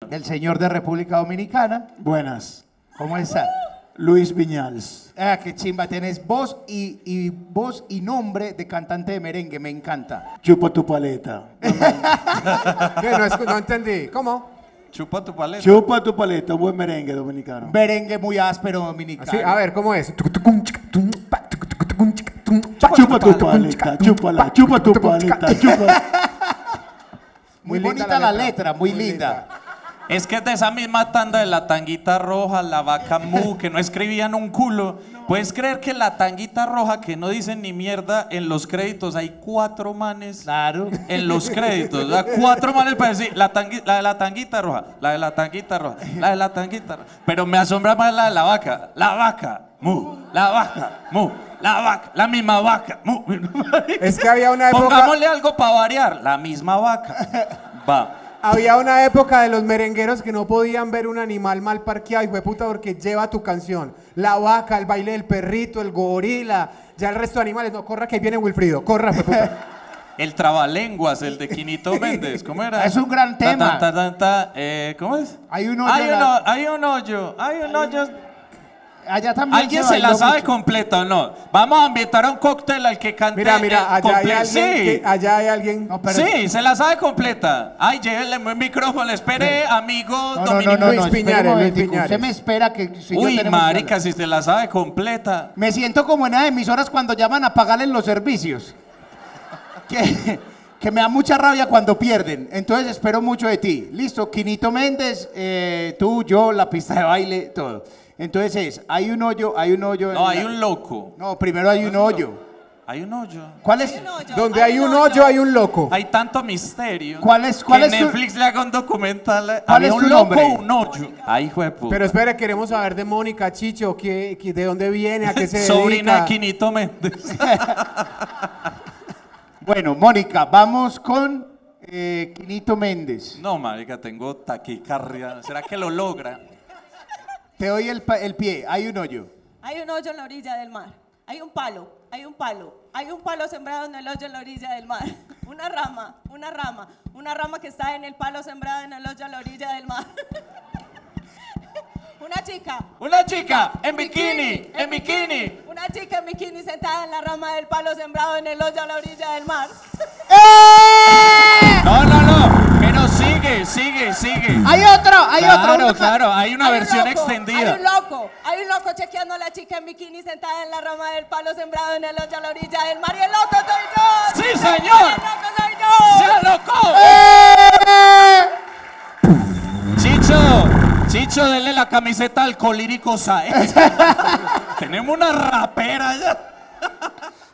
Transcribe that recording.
El señor de República Dominicana. Buenas. ¿Cómo está? Luis Viñals. Ah, qué chimba, tenés voz y nombre de cantante de merengue, me encanta. Chupa tu paleta. ¿Qué? No entendí. ¿Cómo? Chupa tu paleta. Chupa tu paleta, un buen merengue dominicano. Merengue muy áspero dominicano. Sí, a ver, ¿cómo es? Chupa tu paleta, chúpala, chupa tu paleta, chupa. Muy bonita la letra, muy linda. Es que es de esa misma tanda de La Tanguita Roja, La Vaca Mu, que no escribían un culo. ¿Puedes creer que La Tanguita Roja, que no dicen ni mierda, en los créditos hay 4 manes? Claro. En los créditos, o sea, 4 manes para decir la de la Tanguita Roja, la de la Tanguita Roja, la de la Tanguita Roja. Pero me asombra más la de la vaca mu, la vaca mu, la vaca, la misma vaca mu. Es que había una época... Pongámosle algo para variar, la misma vaca. Va. Había una época de los merengueros que no podían ver un animal mal parqueado, y fue puta, porque lleva tu canción. La vaca, el baile del perrito, el gorila, ya el resto de animales. No, corra que ahí viene Wilfrido, corra, fue puta. El trabalenguas, el de Quinito Méndez, ¿cómo era? Es un gran tema. ¿Cómo es? Hay un hoyo. Hay un hoyo. Allá también. ¿Alguien se la sabe completa o no? Vamos a invitar a un cóctel al que cante. Mira, allá hay alguien. Sí. Allá hay alguien. No, pero Sí, se la sabe completa. Ay, llévenle un micrófono, espere, amigo dominicano. Luis espere Piñares, un Luis momentico. Piñares. Usted me espera que si yo Uy, tenemos que marica, hablar. si se la sabe completa. Me siento como en las emisoras cuando llaman a pagarles los servicios. Que me da mucha rabia cuando pierden. Entonces espero mucho de ti. Listo, Quinito Méndez, tú, yo, la pista de baile, todo. Entonces hay un hoyo. No, hay un loco. No, primero hay un hoyo. Hay un hoyo. ¿Cuál es? Donde hay un hoyo, hay un loco. Hay tanto misterio. ¿Cuál es que tu- Netflix le haga un documental. ¿Cuál Había es un tu loco, nombre? un hoyo. Ay, hijo de puta. Pero espere, queremos saber de Mónica Chicho, de dónde viene, a qué se Sobrina de dedica. Quinito Méndez. Bueno, Mónica, vamos con Quinito Méndez. No, marica, tengo taquicardia. ¿Será que lo logra? Te doy el pie. Hay un hoyo. Hay un hoyo en la orilla del mar. Hay un palo sembrado en el hoyo en la orilla del mar. Una rama que está en el palo sembrado en el hoyo en la orilla del mar. Una chica en bikini. Una chica en bikini sentada en la rama del palo sembrado en el hoyo a la orilla del mar. No. Pero sigue. Hay otro. Claro, hay una versión extendida. Hay un loco chequeando a la chica en bikini sentada en la rama del palo sembrado en el hoyo a la orilla del mar. Y el loco soy yo. ¡Sí, señor! El loco soy yo. ¡Se alocó! Chicho, denle la camiseta al Colírico Saez. Tenemos una rapera ya.